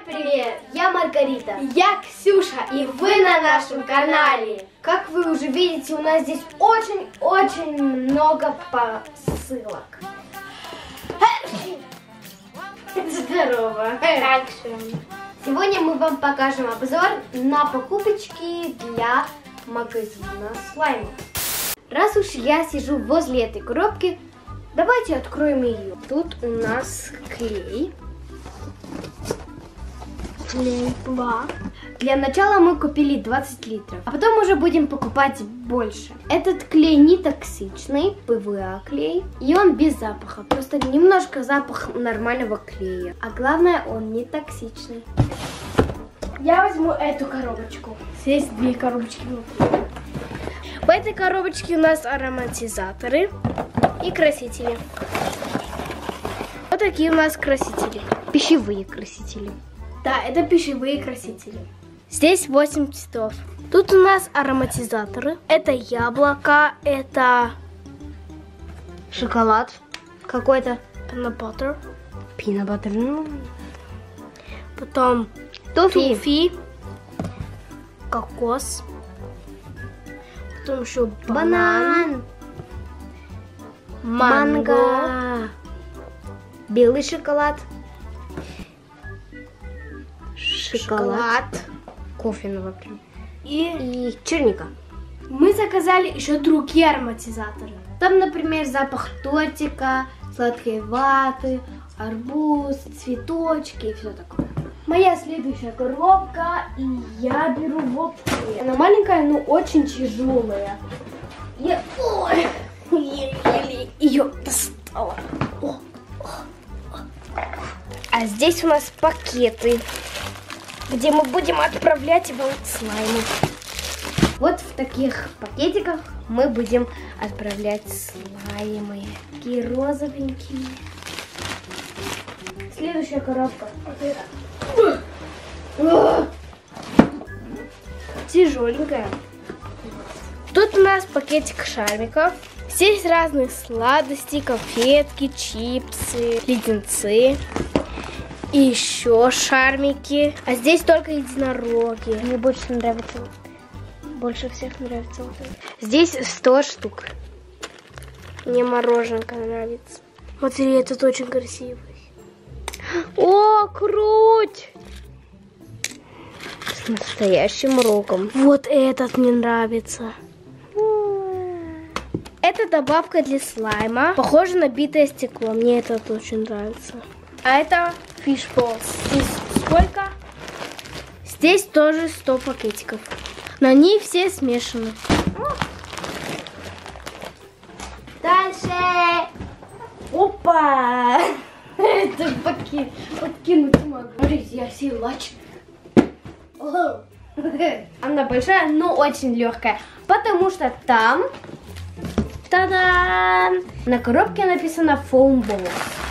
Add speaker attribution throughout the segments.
Speaker 1: привет! Я Маргарита.
Speaker 2: Я Ксюша,
Speaker 1: И вы на нашем канале. Как вы уже видите, у нас здесь очень-очень много посылок. Здорово. Сегодня мы вам покажем обзор на покупочки для магазина слаймов. Раз уж я сижу возле этой коробки, давайте откроем ее. Тут у нас клей. Для начала мы купили 20 литров, а потом уже будем покупать больше. Этот клей не токсичный, ПВА клей, и он без запаха, просто немножко запах нормального клея. А главное, он не токсичный.
Speaker 2: Я возьму эту коробочку. Здесь две коробочки внутри. В этой коробочке у нас ароматизаторы и красители. Вот такие у нас красители.
Speaker 1: Пищевые красители.
Speaker 2: Да, это пищевые красители. Здесь 8 цветов. Тут у нас ароматизаторы. Это яблоко, это
Speaker 1: Шоколад какой-то.
Speaker 2: peanut butter.
Speaker 1: Peanut butter.
Speaker 2: Потом туфи, кокос. Потом еще банан, манго,
Speaker 1: белый шоколад. Шоколад. Кофейного прям. И черника.
Speaker 2: Мы заказали еще другие ароматизаторы. Там, например, запах тортика, сладкой ваты, арбуз, цветочки и все такое. Моя следующая коробка, и я беру вот эту. Она маленькая, но очень тяжелая. Я еле-еле ее достала. А здесь у нас пакеты, где мы будем отправлять вам слаймы.
Speaker 1: Вот в таких пакетиках мы будем отправлять слаймы. Такие розовенькие.
Speaker 2: Следующая коробка. Тяжеленькая. Тут у нас пакетик шармиков. Здесь разные сладости, конфетки, чипсы, леденцы. И еще шармики. А здесь только единороги.
Speaker 1: Мне больше нравится. Больше всех нравится вот это. Здесь 100 штук.
Speaker 2: Мне мороженка нравится. Смотри, этот очень красивый.
Speaker 1: О, круть! С настоящим рогом.
Speaker 2: Вот этот мне нравится. Это добавка для слайма. Похоже на битое стекло. Мне этот очень нравится. А это фишбол. Здесь сколько? Здесь тоже 100 пакетиков. Но они все смешаны.
Speaker 1: Дальше!
Speaker 2: Опа! Это подкинуть не могу. Смотрите, я силач. Она большая, но очень легкая. Потому что там... Та-дам! На коробке написано Foam Balls.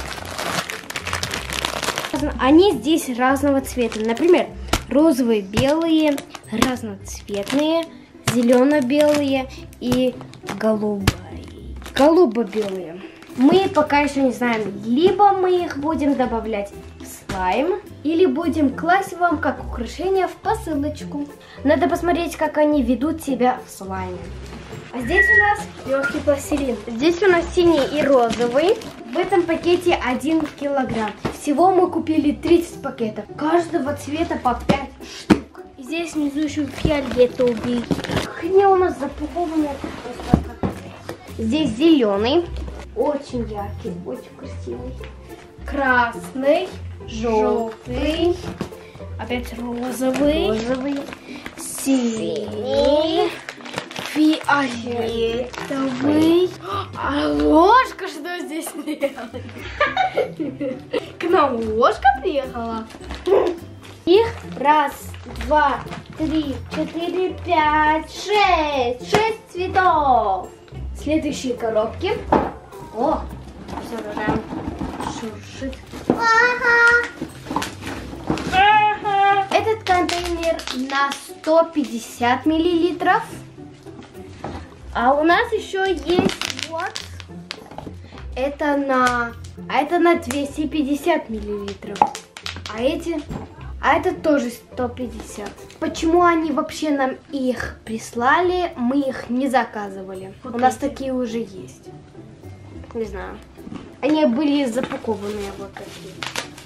Speaker 2: Они здесь разного цвета. Например, розовые, белые, разноцветные, зелено-белые и голубо-белые. Мы пока еще не знаем, либо мы их будем добавлять в слайм, или будем класть вам как украшение в посылочку. Надо посмотреть, как они ведут себя в слайме. А здесь у нас легкий пластилин. Здесь у нас синий и розовый. В этом пакете 1 килограмм. Всего мы купили 30 пакетов. Каждого цвета по 5 штук. И здесь внизу еще фиолетовый. Хрень у нас запакованная.
Speaker 1: Здесь зеленый.
Speaker 2: Очень яркий, очень красивый. Красный, желтый, опять розовый, синий, фиолетовый. А ложка что здесь делает? К нам ложка приехала. Их 1, 2, 3, 4, 5, 6. 6 цветов. Следующие коробки. О, все там шуршит. Этот контейнер на 150 миллилитров. А у нас еще есть вот. Это на 250 миллилитров. А А это тоже 150. Почему они вообще нам их прислали? Мы их не заказывали.
Speaker 1: Вот
Speaker 2: у нас
Speaker 1: эти.
Speaker 2: такие уже есть. Не знаю. Они были запакованные вот такие.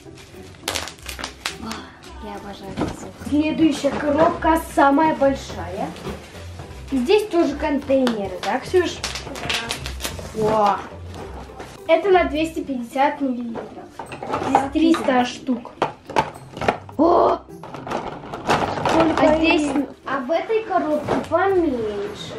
Speaker 2: Я обожаю посылку. Следующая коробка самая большая. Здесь тоже контейнеры, да, Ксюш? Да. Это на 250 миллилитров. Здесь 300 штук. О! А здесь, а в этой коробке поменьше.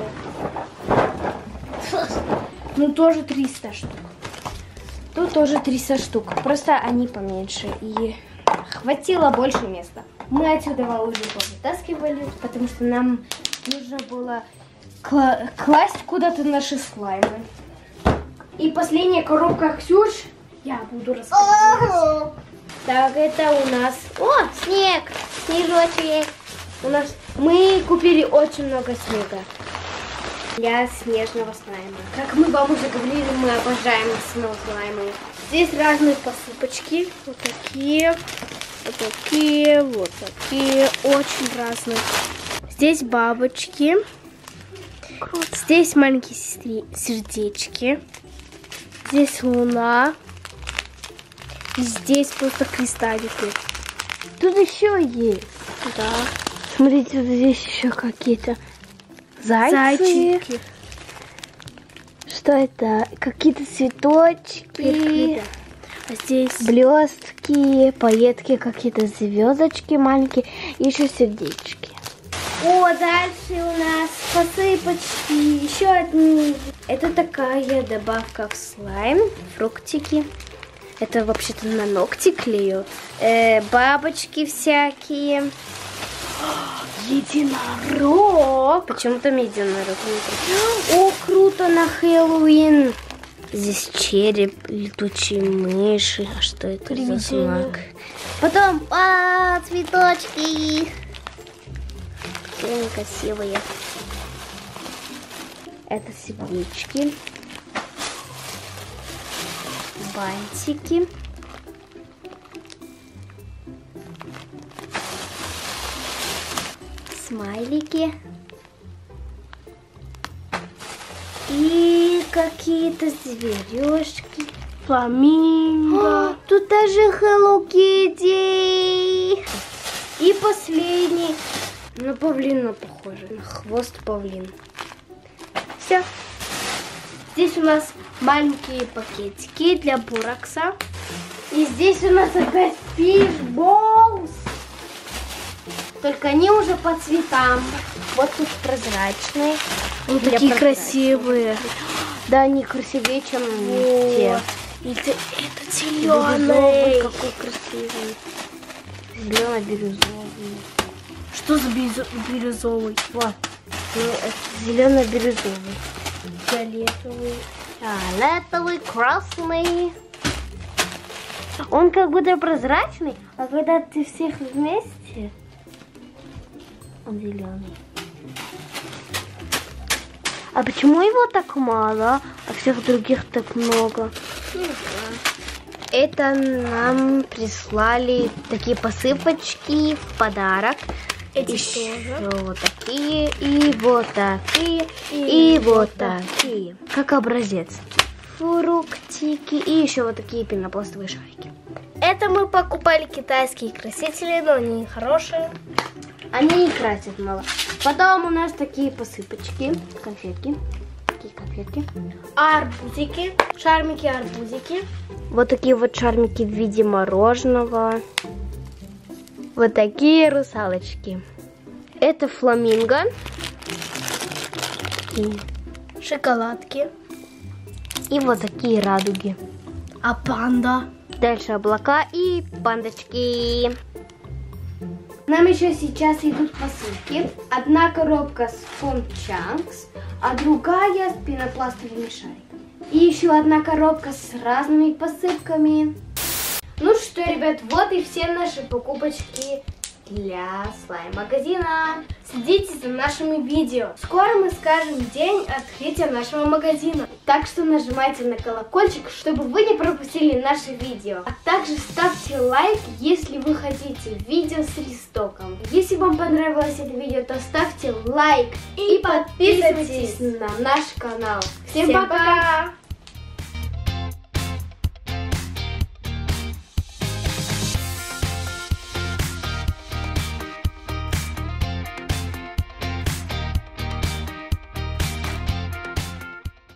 Speaker 2: Ну тоже 300 штук. Тут тоже 300 штук. Просто они поменьше. И хватило больше места. Мы отсюда уже повытаскивали, потому что нам нужно было класть куда-то наши слаймы. И последняя коробка, Ксюш, я буду рассказывать. Так, это у нас...
Speaker 1: О, снег, снежочек.
Speaker 2: Мы купили очень много снега для снежного слайма. Как мы вам уже говорили, мы обожаем слаймы. Здесь разные посыпочки. Вот такие, вот такие, вот такие. Очень разные. Здесь бабочки. Круто. Здесь маленькие сердечки. Здесь луна. И здесь просто кристаллики. Тут еще есть. Да. Смотрите, вот здесь еще какие-то зайчики. Что это? Какие-то цветочки. А здесь блестки, пайетки, какие-то звездочки маленькие. И еще сердечки. О, дальше у нас посыпочки. Еще одни. Это такая добавка в слайм. Фруктики. Это вообще-то на ногти клею. Бабочки всякие. Единорог. Почему там единорог? О, круто, на Хэллоуин. Здесь череп, летучие мыши. А что это за знак?
Speaker 1: Потом, цветочки.
Speaker 2: Какие они красивые. Это сердечки. Бантики. Смайлики. И какие-то зверюшки. Фламинго.
Speaker 1: Тут даже Hello Kitty.
Speaker 2: И последний. На павлина похоже. На хвост павлин. Все. Здесь у нас маленькие пакетики для буракса. И здесь у нас опять фишболс. Только они уже по цветам. Вот тут прозрачные.
Speaker 1: Они такие красивые.
Speaker 2: Да, они красивее, чем те.
Speaker 1: Это зеленый.
Speaker 2: Какой красивый. Зелено-бирюзовый.
Speaker 1: Что за бирюзовый?
Speaker 2: Вот. Ну, это зелено-бирюзовый.
Speaker 1: Фиолетовый.
Speaker 2: Фиолетовый, красный. Он как будто прозрачный, а когда ты всех вместе, он зеленый. А почему его так мало, а всех других так много?
Speaker 1: Не знаю.
Speaker 2: Это нам прислали такие посыпочки в подарок.
Speaker 1: Эти
Speaker 2: еще
Speaker 1: тоже.
Speaker 2: вот такие, и вот такие, и вот такие. Как образец. Фруктики и еще вот такие пенопластовые шарики.
Speaker 1: Это мы покупали китайские красители, но они хорошие.
Speaker 2: Они не красят мало. Потом у нас такие посыпочки, конфетки. Такие конфетки.
Speaker 1: Арбузики, шармики-арбузики.
Speaker 2: Вот такие вот шармики в виде мороженого. Вот такие русалочки. Это фламинго.
Speaker 1: Шоколадки.
Speaker 2: И вот такие радуги.
Speaker 1: А панда?
Speaker 2: Дальше облака и пандочки. Нам еще сейчас идут посылки. Одна коробка с Fun Chunks, а другая с пенопластовыми шариками. И еще одна коробка с разными посыпками. Ну что, ребят, вот и все наши покупочки
Speaker 1: для слайм-магазина. Следите за нашими видео. Скоро мы скажем день открытия нашего магазина. Так что нажимайте на колокольчик, чтобы вы не пропустили наши видео. А также ставьте лайк, если вы хотите видео с листоком. Если вам понравилось это видео, то ставьте лайк и подписывайтесь на наш канал. Всем пока!